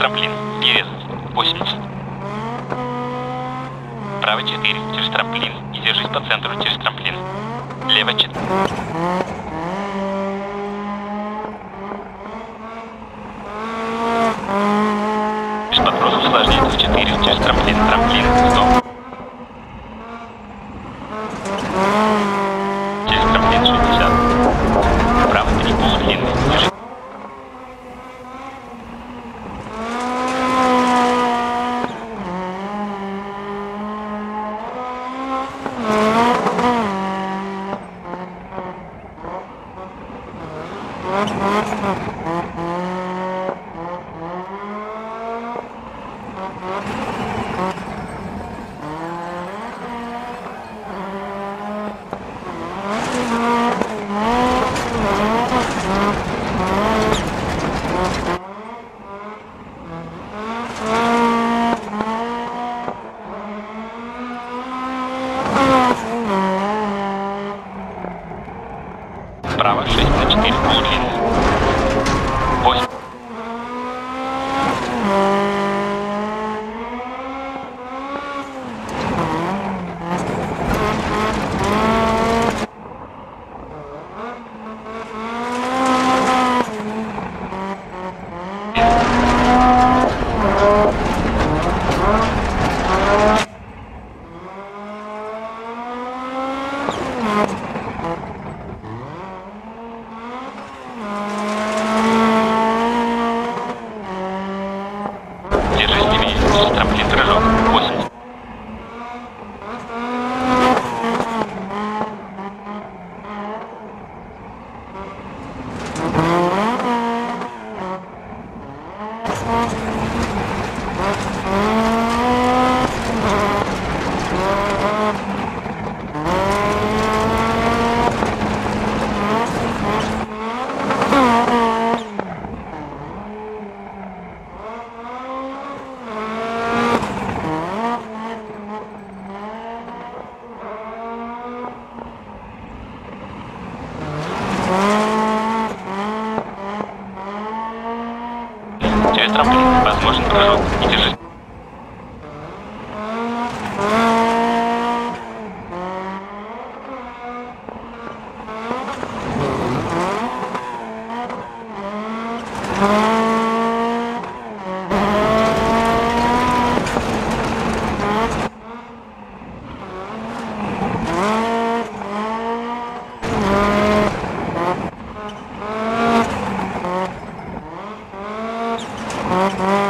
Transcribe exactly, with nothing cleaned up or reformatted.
трамплин. Не резать. восемьдесят. Право четыре. Через трамплин. И держись по центру через трамплин. Лево четыре. Без подбросов сложнее. четыре. Через трамплин. Трамплин. сто. Через трамплин шестьдесят. Право три. Полудлинный. Держись. Справа шесть на четыре. Полудлинный. восемь. Держись левее. Трамплин прыжок. восемь. Через трамплин. Возможен прыжок. И держись. Mm-hmm.